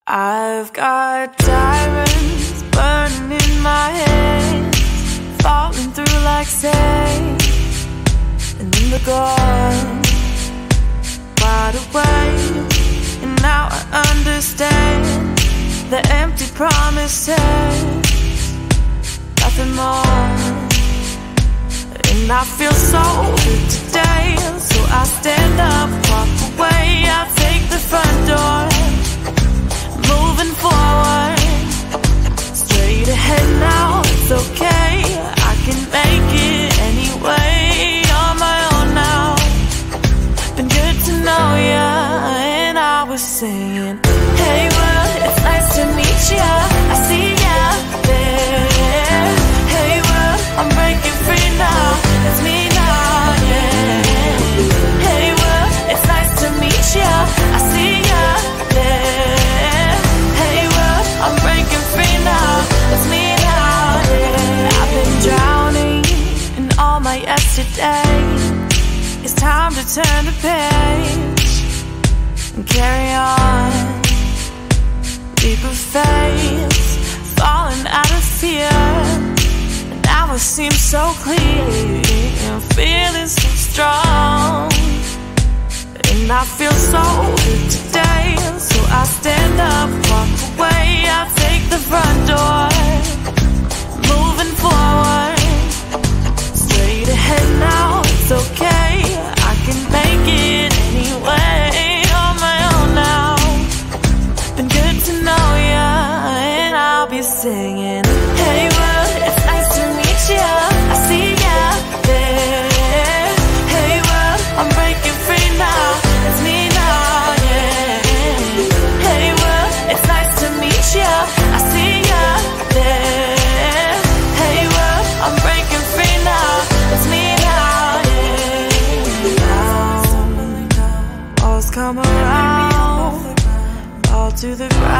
I've got diamonds burning in my head, falling through like sand, and then they're gone, wide awake. And now I understand the empty promises, nothing more. And I feel so good today, so I stand up, walk away. I take the front door, moving forward, straight ahead now. It's okay, I can make it anyway, on my own now. Been good to know ya, and I was saying, hey world, it's nice to meet ya. I see ya there. Hey world, I'm breaking free now. It's me now, yeah. Hey world, it's nice to meet ya. I see ya there. Hey world, I'm breaking free now. It's me now, yeah. I've been drowning in all my yesterdays. It's time to turn the page and carry on. Deeper faith, falling out of fear, and now it seems so clear. I'm feeling so strong, and I feel so good today. So I stand up, walk away. I take the front door, moving forward, straight ahead now. It's okay, I can make it anyway, on my own now. Been good to know ya, and I'll be singing, hey world, it's nice to meet ya. I see ya there. Hey world, I'm breaking free now. It's me now, yeah. Hey world, it's nice to meet ya. I see ya there. Hey world, I'm breaking free now. It's me now, yeah. Walls come around, fall to the ground.